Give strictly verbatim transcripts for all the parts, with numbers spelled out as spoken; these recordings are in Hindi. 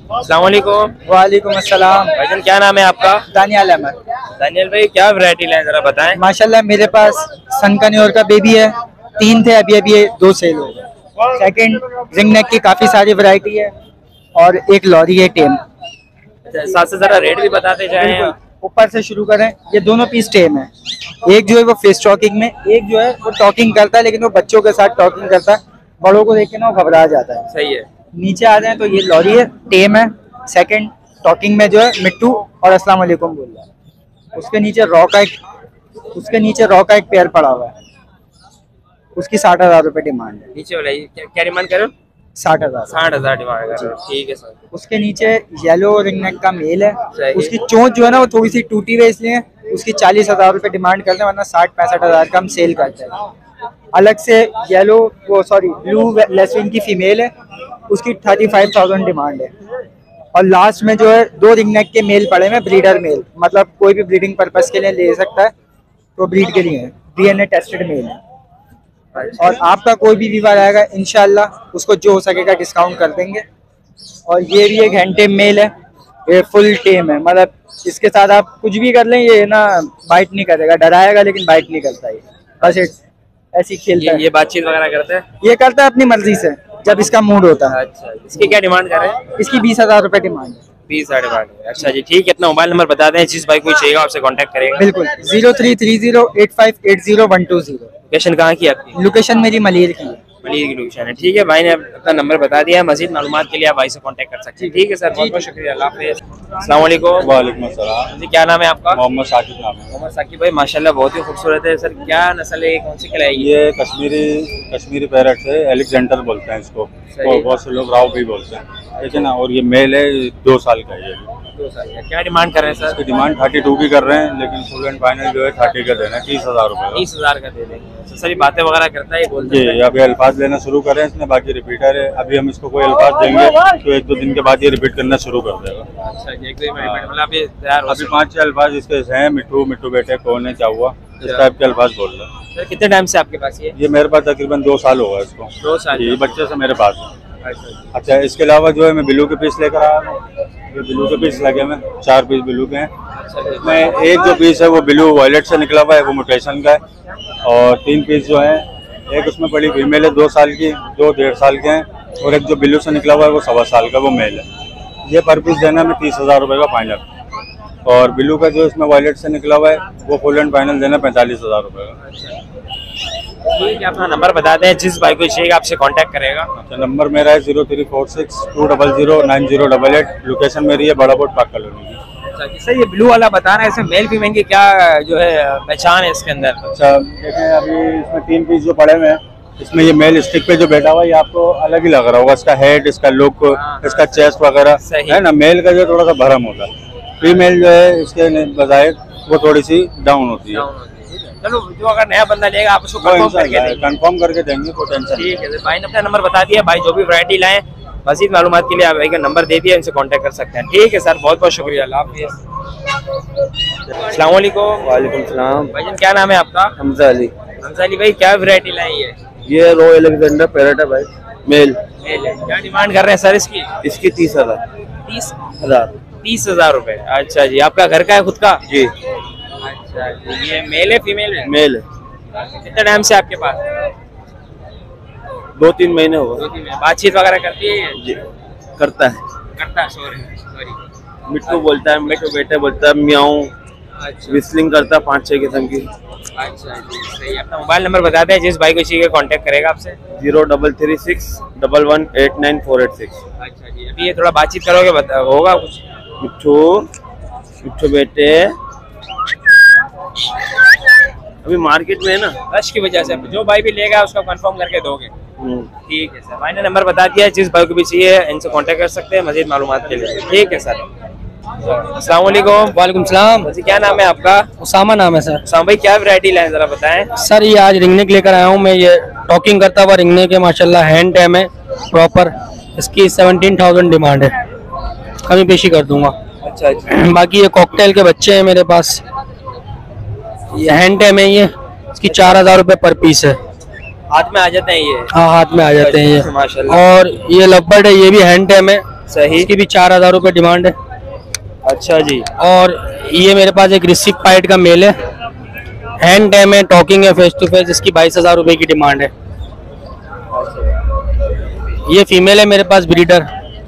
अस्सलाम वालेकुम। वालेकुम अस्सलाम। भाईजान क्या नाम है आपका? दानियाल अहमद। दानियल भाई क्या वैरायटी लाए जरा बताएं। माशाल्लाह मेरे पास सनकन्योर का बेबी है, तीन थे अभी अभी ये दो सेल हो गए। सेकंड रिंग नेक की काफी सारी वैरायटी है और एक लॉरी है टेम। साथ से जरा रेट भी बताते जाएं। ऊपर से शुरू करें, ये दोनों पीस टेम है। एक जो है वो फेस टॉकिंग में, एक जो है वो टॉकिंग करता है लेकिन वो बच्चों के साथ टॉकिंग करता है, बड़ों को देख के ना वो घबरा जाता है। सही है। नीचे आ जाए तो ये लॉरी है, टेम है। सेकंड टॉकिंग में जो है मिट्टू और अस्सलाम वालेकुम बोल रहा है। उसके नीचे रॉ का एक उसके नीचे रॉ का एक पेयर पड़ा हुआ है, उसकी साठ हजार रुपए डिमांड है। नीचे वाला ये क्या, क्या डिमांड करो? साठ हजार साठ हजार डिमांड कर। ठीक है सर। उसके नीचे येलो रिंग नेक का मेल है, सही। उसकी चोंच जो है ना वो थोड़ी सी टूटी हुई इसलिए उसकी चालीस हजार रुपए डिमांड करते हैं, वरना साठ पैंसठ हजार का हम सेल करते हैं। अलग से येलो वो सॉरी ब्लू लेसविन की फीमेल है, उसकी थर्टी फाइव थाउजेंड डिमांड है। और लास्ट में जो है दो रिंग नेक के मेल पड़े हैं, ब्रीडर मेल, मतलब कोई भी ब्रीडिंग पर्पस के लिए ले सकता है, तो ब्रीड के लिए है, डीएनए टेस्टेड मेल है। और आपका कोई भी व्यूअर आएगा इंशाल्लाह उसको जो हो सकेगा डिस्काउंट कर देंगे। और ये भी एक हैंड टेम मेल है, ये फुल टेम है, मतलब इसके साथ आप कुछ भी कर लें ये ना बाइट नहीं करेगा, डराएगा लेकिन बाइट नहीं करता है, बस ऐसी खेलता ये, है। ये बातचीत वगैरह करते हैं? ये करता है अपनी मर्जी से जब इसका मूड होता है। अच्छा, इसकी क्या डिमांड कर रहे हैं? इसकी बीस हजार रुपए डिमांड है। बीस हजार डिमांड है। अच्छा जी ठीक है। अपना मोबाइल नंबर बता दें, जिस भाई कोई चाहिएगा आपसे कांटेक्ट करेगा। बिल्कुल, zero three three zero eight five eight zero one two zero. Location कहाँ की आपकी? लोकेशन मेरी मलिर की है। मलिर की लोकेशन है। ठीक है, भाई ने अपना नंबर बता दिया है। मजीद मालूमात के लिए आप भाई से कांटेक्ट कर सकते हैं। ठीक है सर, बहुत बहुत शुक्रिया। अल्लाह हाफिज़। अस्सलाम वालेकुम। वालेकुम अस्सलाम जी क्या नाम है आपका? मोहम्मद साकिब नाम है। मोहम्मद साकिब भाई माशाल्लाह बहुत ही खूबसूरत है। सर क्या नस्ल है, कौन सी खिलाएगी? ये कश्मीरी कश्मीरी पैरट है, एलेक्जेंडर बोलते हैं इसको, तो बहुत से लोग राव भी बोलते हैं, ठीक है ना। और ये मेल है, दो साल का है ये। दो साल का। क्या डिमांड कर रहे हैं सर? इसकी डिमांड थर्टी टू की कर रहे हैं, लेकिन फुल एंड फाइनल जो है थर्टी का देना है, तीस हजार रुपये का। तीस हजार का दे देंगे। तो सर ये बातें वगैरह करता है, ये बोलते जी अभी अल्फाज लेना शुरू कर रहे हैं इसने, बाकी रिपीटर है। अभी हम इसको कोई अल्फाज देंगे तो एक दो दिन के बाद ये रिपीट करना शुरू कर देगा। अच्छा जी, एक दो मिनट मतलब अभी तैयार हो। अभी पाँच छह अल्फाज इसके हैं, मिट्टू मिट्टू बेटे कौन है क्या हुआ, इस टाइप के अल्फाज बोल रहे हैं। सर कितने टाइम से आपके पास ये? ये मेरे पास तकरीबन दो साल होगा इसको। दो साल। ये बच्चे से मेरे पास है। अच्छा, अच्छा इसके अलावा जो है मैं बिल्लू के पीस लेकर आया हूँ। ये बिल्लू के पीस लगे हुए हैं, चार पीस बिल्लू के हैं। इसमें एक जो पीस है वो बिल्लू वॉयलेट से निकला हुआ है, वो म्यूटेशन का है। और तीन पीस जो है, एक उसमें बड़ी फीमेल है दो साल की, दो डेढ़ साल के हैं, और एक जो बिल्लू से निकला हुआ है वो सवा साल का, वो मेल है। ये पर पीस देना में तीस हज़ार रुपये का फाइनल। और बिल्लू का जो इसमें वॉयलेट से निकला हुआ है वो फुल एंड फाइनल देना पैंतालीस हज़ार रुपये का। ठीक है, अपना नंबर बता दें, जिस भाई को चाहिएगा आपसे कांटेक्ट करेगा। अच्छा नंबर मेरा है zero three four six two double zero nine zero double eight. Location मेरी है बड़ा बोट पाक कॉलोनी की। अच्छा सर ये ब्लू वाला बता रहे हैं, इसमें मेल फीमेल की क्या जो है पहचान है इसके अंदर? अच्छा देखें अभी इसमें तीन पीस जो पड़े हुए हैं, इसमें ये मेल स्टिक पे जो बैठा हुआ है ये आपको अलग ही लग रहा होगा, इसका हेड, इसका लुक, इसका चेस्ट वगैरह है ना। मेल का जो थोड़ा सा भरम होता है, फीमेल जो है इसके बजाय वो थोड़ी सी डाउन होती है। चलो जो अगर नया बंदा लेगा आप उसको कंफर्म करके देंगे। कंफर्म करके देंगे, कोई टेंशन। ठीक है भाई ने अपना नंबर बता दिया। भाई जो भी वैरायटी लाएं मजीद मालूमात के लिए आप भाई का नंबर दे दिया, इनसे कांटेक्ट कर सकते हैं। ठीक है सर, बहुत बहुत शुक्रिया। अल्लाह हाफिज़। अस्सलाम वालेकुम। वालेकुम सलाम। भाईजान क्या नाम है आपका? हमजा अली। हमजा अली भाई क्या वैरायटी लाई है? ये रो एलेक्जेंडर पैरट है भाई, मेल। मेल है। क्या डिमांड कर रहे हैं सर इसकी? इसकी तीस हजार तीस हजार तीस हजार रुपए। अच्छा जी, आपका घर का है खुद का? जी। अच्छा जी, ये मेल है फीमेल है? मेल है। कितने टाइम से आपके पास? दो तीन महीने हो दो तीन महीने। बातचीत वगैरह करती है? जी करता है। करता है। सॉरी सॉरी मिट्टू बोलता है, मिट्टू बेटे बोलता है, म्याऊं, विस्लिंग करता है पाँच छह किस्म की। अच्छा जी सही। अपना मोबाइल नंबर बता दें, जिस भाई को चाहिए कांटेक्ट करेगा आपसे। Zero double three six double one eight nine four eight six. अच्छा जी, अभी ये थोड़ा बातचीत करोगे बता होगा कुछ? मिट्टू मिट्टू बेटे अभी मार्केट में है ना, रश की वजह से जो भाई भी लेगा उसको कंफर्म करके दोगे। ठीक है सर, भाई ने नंबर बता दिया है, जिस भाई को भी चाहिए इनसे कांटेक्ट कर सकते हैं मजीद मालूमात के लिए। ठीक है सर। अस्सलाम वालेकुम। वालेकुम सलाम। जी क्या नाम है आपका? उसामा नाम है सर। उसामा भाई क्या वैरायटी लाए जरा बताएं। सर ये आज रिंगनेक लेकर आया हूँ मैं, ये टॉकिंग करता हुआ रिंगनेक है माशाल्लाह, हैंड टैम है प्रॉपर। इसकी सेवनटीन थाउजेंड डिमांड है, कमी पेशी कर दूंगा। अच्छा अच्छा। बाकी ये कॉकटेल के बच्चे हैं मेरे पास, ये हैंड टैम है, ये इसकी चार हजार रुपये पर पीस है। हाथ में आ जाते हैं ये? हाँ हाथ में आ जाते हैं ये माशाल्लाह। और ये लवबर्ड है, ये भी हैंड टैम है, सही। इसकी भी चार हजार रुपये डिमांड है। अच्छा जी। और ये मेरे पास एक रिसिक पाइट का मेल है, हैंड टैम है, टॉकिंग है फेस टू फेस, इसकी बाईस हजार रुपये की डिमांड है। ये फीमेल है मेरे पास, ब्रीडर,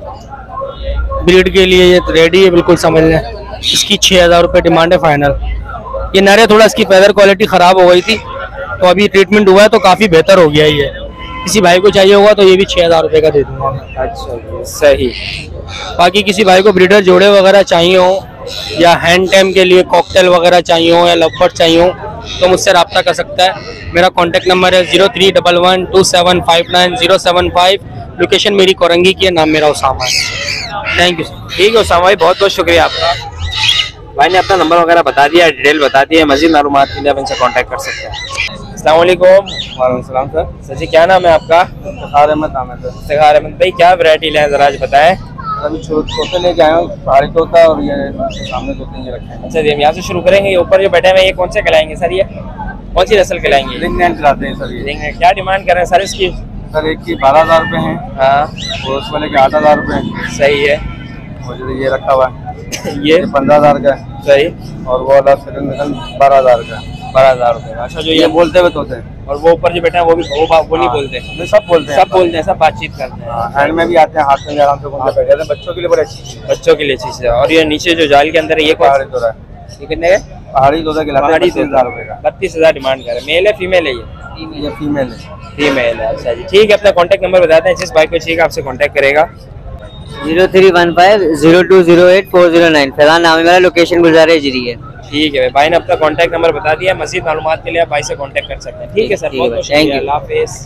ब्रीड के लिए ये रेडी है बिल्कुल, समझ लें। इसकी छः हज़ार रुपये डिमांड है फाइनल। ये नर है, थोड़ा इसकी फेदर क्वालिटी ख़राब हो गई थी, तो अभी ट्रीटमेंट हुआ है तो काफ़ी बेहतर हो गया है ये। किसी भाई को चाहिए होगा तो ये भी छः हज़ार रुपये का दे दूँगा मैं। अच्छा सही। बाकी किसी भाई को ब्रीडर जोड़े वगैरह चाहिए हो, या हैंड टैम के लिए कॉकटेल वगैरह चाहिए हो, या लवबर्ड चाहिए हो, तो मुझसे रब्ता कर सकता है। मेरा कॉन्टैक्ट नंबर है zero three double one two seven five nine zero seven five. Location मेरी कोरंगी की है, नाम मेरा उसामा है। Thank you. ठीक है उसामा भाई, बहुत बहुत शुक्रिया आपका। भाई ने अपना नंबर वगैरह बता दिया, डिटेल बता दी है। मजीद मालूमात के लिए आप इनसे कांटेक्ट कर सकते हैं। अस्सलाम वालेकुम। वालेकुम सलाम सर। सर जी क्या नाम है आपका? इफ्तिखार अहमद नाम है सर। इफ्तिखार अहमद भाई, क्या वैरायटी लें जरा आज बताएं। अभी तोते लेके आए हूँ, पहाड़ी तोता और ये सामने तोते ये रखे हैं। अच्छा जी, हम यहाँ से शुरू करेंगे। ये ऊपर जो बैठे हैं ये कौन से कहलाएंगे सर? ये कौन सी नस्ल कहलाएंगे? रिंग नेट चलाते हैं सर ये। Ring net. क्या डिमांड कर रहे हैं सर इसकी? सर एक की बारह हज़ार रुपये हैं हाँ और उस वाले के आठ हज़ार रुपये हैं। सही है। और जो ये रखा हुआ है ये ये पंद्रह हज़ार का है सही। और वो वाला सेकंड मिशन बारह हज़ार का है। बारह हजार रुपये। अच्छा जो ये ये बोलते हुए तोते हैं। और वो ऊपर जो बैठा है वो भी वो, बा- वो नहीं हाँ। बोलते? ये सब बोलते हैं। सब बोलते हैं, सब बातचीत करते हैं। हाँ, हैंड में भी आते हैं, हाथ में भी आराम से घूमते बैठ जाते हैं। बच्चों के लिए बड़ी अच्छी चीज़ है। बच्चों के लिए चीज है। और ये नीचे जो जाल के अंदर है ये कौन पहाड़ी तोता है। सा? ये कितने का? पहाड़ी तोता खिलाते हैं पहाड़ी पच्चीस हज़ार रुपये का। बत्तीस हजार डिमांड कर रहे हैं। मेल है फीमेल है ये? ये फीमेल है। फीमेल है। अच्छा जी ठीक है, अपना कॉन्टैक्ट नंबर बताते हैं, जिस भाई को चाहिए आपसे कॉन्टैक्ट करेगा। Zero three one five zero two zero eight four zero nine. Faizan नाम है मेरा, लोकेशन गुलजार हिजरी है। ठीक है भाई, भाई ने अपना कॉन्टैक्ट नंबर बता दिया। मजीद मालूमात के लिए आप भाई से कॉन्टैक्ट कर सकते हैं। ठीक है सर, ठीक बहुत है, बहुत thank शुक्रिया। you। अल्लाह हाफिज़।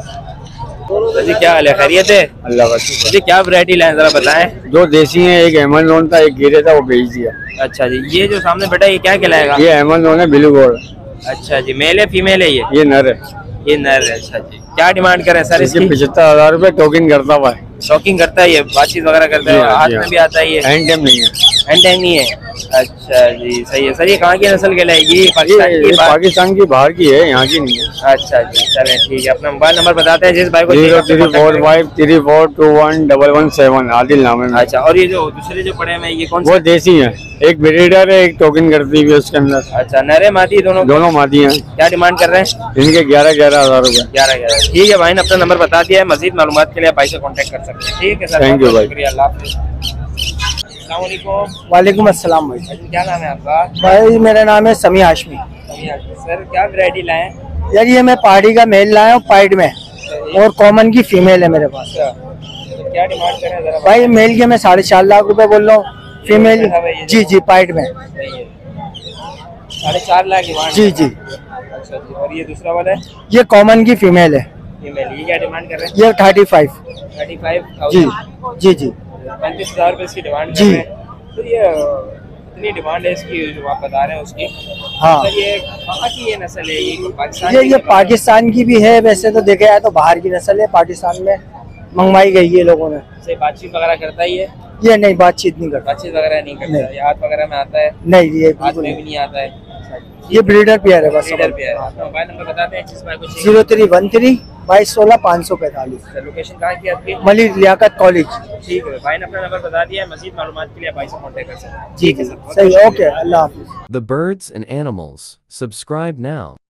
तो जी क्या हाल है, खैरियत है? अल्लाह का शुक्र। जी क्या वैरायटी लाए जरा बताएं। दो देसी हैं, एक एमन लोन था, एक गिरे था, वो बेच दिया। अच्छा जी, ये जो सामने बैठा है ये क्या कहलाएगा? ये एमन लोन है, ब्लू गोल्ड। अच्छा जी, मेल है फीमेल है ये? ये नर है। ये नर है। अच्छा जी, क्या डिमांड करें सर इसके इसकी? पचहत्तर हजार रूपए टोकन करता हुआ है। शॉकिंग करता है ये, बातचीत वगैरह करता जी है, हाँ, हाथ जी में हाँ। भी आता है ये? हैंड टाइम नहीं है। हैंड टाइम नहीं है। अच्छा जी सही है सर। ये कहाँ की नस्ल कहलाएगी? ये, पाकिस्तान ये की? बाहर? पाकिस्तान की बाहर की है, यहाँ की नहीं है। अच्छा जी चलें ठीक है। अपना मोबाइल नंबर बताते हैं जिस भाई को जीरो चाहिए थ्री आपसे four contact five three four two one double one seven Adil नाम है करें। मेरा। अच्छा, और ये जो दूसरे जो पड़े हैं ये कौन वो से? देसी है, एक ब्रीडर है, एक टोकन करती है उसके अंदर। अच्छा, नरे मादी दोनों? दोनों मादी हैं। क्या डिमांड कर रहे हैं? इनके ग्यारह ग्यारह हजार रूपए। ग्यारह ग्यारह। ठीक है भाई ने अपना नंबर बता दिया है। मजीद मालूमात के लिए आप भाई से कॉन्टैक्ट कर सकते हैं। ठीक है सर, Thank you बहुत-बहुत भाई। शुक्रिया। अल्लाह हाफिज़। अस्सलाम वालेकुम। वालेकुम अस्सलाम भाई। भाई, क्या नाम है आपका? भाई मेरा नाम है समी हाशमी। सर क्या वैरायटी लाए? यार ये मैं पहाड़ी का मेल लाया हूँ पाइड में, और कॉमन की फीमेल है मेरे पास। अच्छा, तो क्या डिमांड कर रहे हैं जरा? भाई मेल के मैं साढ़े चार लाख रुपए बोल रहा हूँ, फीमेल जी जी पाइड में। सही है। साढ़े चार लाख डिमांड? जी जी। अच्छा जी, और ये दूसरा वाला है ये कॉमन की फीमेल है, फीमेल, ये क्या डिमांड कर रहे हैं? ये थर्टी फाइव। थर्टी फाइव जी थाउजेंड जी जी पैंतीस हजार रुपये इसकी डिमांड कर जी। रहे हैं। तो ये इतनी डिमांड है इसकी जो आप बता रहे हैं उसकी? हाँ। सर ये कहाँ की ये नस्ल है? ये पाकिस्तान ये की ये है? पाकिस्तान की भी है, वैसे तो देखा जाए तो बाहर की नस्ल है, पाकिस्तान में मंगवाई गई है लोगों ने। से बातचीत वगैरह करता ही है? ये नहीं बातचीत नहीं करता। बातचीत वगैरह नहीं करता? नहीं। ये हाथ वगैरह में आता है? नहीं ये हाथ बिल्कुल में नहीं। भी नहीं आता है? ये ब्रीडर पेयर है बस। लीडर पे है। अपना मोबाइल नंबर बताते हैं जिस भाई को चाहिए। जीरो थ्री वन थ्री बाईस सोलह पाँच सौ पैंतालीस। सर लोकेशन कहाँ की है आपकी? मलिक लियाकत कॉलेज। ठीक है, भाई ने अपना नंबर बता दिया है। मजीद मालूमात के लिए आप भाई से कॉन्टैक्ट कर सकते हैं। जी ठीक है सर, बहुत सही, बहुत ओके, अल्लाह हाफिज़। The Birds and Animals. Subscribe now.